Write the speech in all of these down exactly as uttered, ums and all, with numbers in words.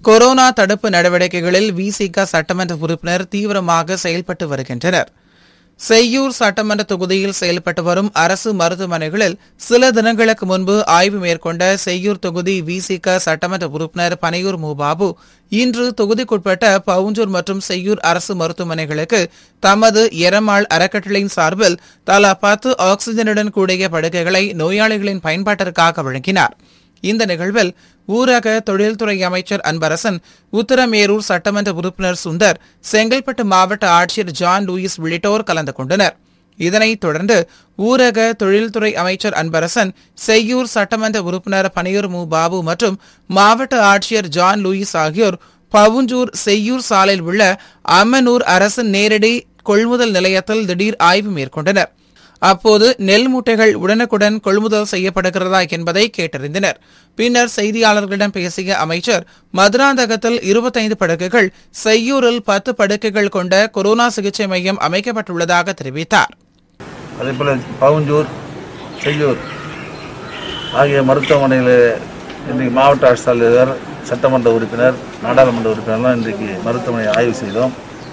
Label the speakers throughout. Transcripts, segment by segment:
Speaker 1: Corona தடுப்பு நடவடிக்கைகளில் விசிக சட்டமன்ற உறுப்பினர் தீவிரமாக செயல்பட்டு வருகின்றனர். செய்யூர் சட்டமன்ற தொகுதியில் செயல்பட்டு வரும் அரசு மருத்துவமனைகளில் சில தினங்களுக்கு முன்பு ஆய்வு மேற்கொண்ட செய்யூர் தொகுதி விசிக சட்டமன்ற உறுப்பினர் பனையூர் மூபாபு இன்று தொகுதிக்குட்பட்ட பவுஞ்சூர் மற்றும் செய்யூர் அரசு மருத்துவமனைகளுக்கு தமது எரமாள் அறக்கட்டளையின் சார்பில் தலா பத்து ஆக்சிஜனுடன் கூடிய படுக்கைகளை நோயாளிகளின் பயன்பாட்டிற்காக வழங்கினார். இந்த நிகழ்வில் ஊரக தொழில்துறை அமைச்சர் அன்பரசன், உத்தரமேரூர் சட்டமன்ற உறுப்பினர் சுந்தர், செங்கல்பட்டு மாவட்ட ஆட்சியர் ஜான் லூயிஸ் உள்ளிட்டோர் கலந்து கொண்டனர். இதனைத் தொடர்ந்து ஊரக தொழில்துறை அமைச்சர் அன்பரசன், செய்யூர் சட்டமன்ற உறுப்பினர் பனையூர் மு பாபு மற்றும் மாவட்ட ஆட்சியர் ஜான் லூயிஸ் ஆகியோர் பவுஞ்சூர் செய்யூர் சாலையில் உள்ள அம்மனூர் அரசு நேரடி கொள்முதல் நிலையத்தில் திடீர் ஆய்வு மேற்கொண்டனர். அப்போது நெல் மூட்டைகள் உடனுக்குடன் கொள்முதல் செய்யப்படுகிறதா என்பதை கேட்டறிந்தனர். பின்னர் செய்தியாளர்களிடம் பேசிய அமைச்சர், மதுராந்தகத்தில் இருபத்தைந்து படுக்கைகள், செய்யூரில் பத்து படுக்கைகள் கொண்ட கொரோனா சிகிச்சை மையம் அமைக்கப்பட்டுள்ளதாக தெரிவித்தார்.
Speaker 2: அதேபோல பவுஞ்சூர், செய்யூர் ஆகிய மருத்துவமனையில் இன்றைக்கு மாவட்ட ஆட்சியாளர், சட்டமன்ற உறுப்பினர், நாடாளுமன்ற உறுப்பினர்லாம் இன்றைக்கு மருத்துவமனையை ஆய்வு செய்தோம்.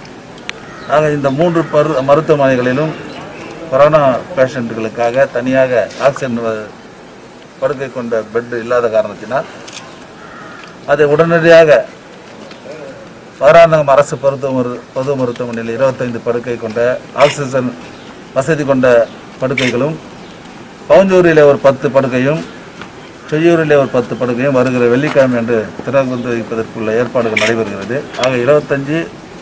Speaker 2: ஆக இந்த மூன்று மருத்துவமனைகளிலும் கொரோனா பேஷண்ட்டுகளுக்காக தனியாக ஆக்சிஜன் படுக்கை கொண்ட பெட் இல்லாத காரணத்தினால் அதை உடனடியாக மதுராந்தகம் அரசு மருத்துவ பொது மருத்துவமனையில் இருபத்தைந்து படுக்கை கொண்ட ஆக்சிஜன் வசதி கொண்ட படுக்கைகளும், பவுஞ்சூரில் ஒரு பத்து படுக்கையும், செய்யூரில் ஒரு பத்து படுக்கையும் வருகிற வெள்ளிக்கிழமை என்று திறந்து வைப்பதற்குள்ள ஏற்பாடுகள் நடைபெறுகிறது. ஆக இருபத்தஞ்சு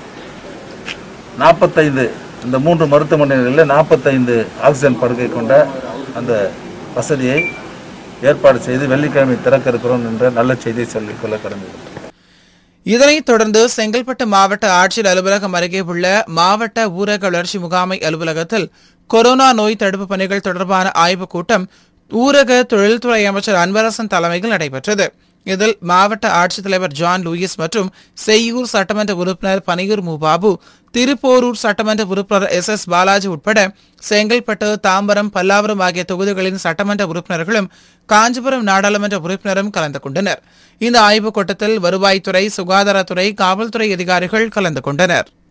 Speaker 2: நாற்பத்தைந்து இந்த மூன்று மருத்துவமனைகளில் நாற்பத்தைந்து ஆக்சிஜன் படுக்கை கொண்ட அந்த வசதியை ஏற்பாடு செய்து வெள்ளிக்கிழமை திறக்க இருக்கிறோம் என்ற நல்ல செய்தியை சொல்லிக்கொள்ள கடமைப்பட்டோம்.
Speaker 1: இதனைத் தொடர்ந்து செங்கல்பட்டு மாவட்ட ஆட்சியர் அலுவலகம் அருகே உள்ள மாவட்ட ஊரக வளர்ச்சி முகாமை அலுவலகத்தில் கொரோனா நோய் தடுப்பு பணிகள் தொடர்பான ஆய்வுக் கூட்டம் ஊரக தொழில்துறை அமைச்சர் அன்பரசன் தலைமையில் நடைபெற்றது. இதில் மாவட்ட ஆட்சித்தலைவர் ஜான் லூயிஸ் மற்றும் செய்யூர் சட்டமன்ற உறுப்பினர் பனையூர் மூபாபு, திருப்போரூர் சட்டமன்ற உறுப்பினர் எஸ் எஸ் பாலாஜி உட்பட செங்கல்பட்டு, தாம்பரம், பல்லாவரம் ஆகிய தொகுதிகளின் சட்டமன்ற உறுப்பினர்களும் காஞ்சிபுரம் நாடாளுமன்ற உறுப்பினரும் கலந்து கொண்டனர். இந்த ஆய்வுக் கூட்டத்தில் வருவாய்த்துறை, சுகாதாரத்துறை, காவல்துறை அதிகாரிகள் கலந்து கொண்டனர்.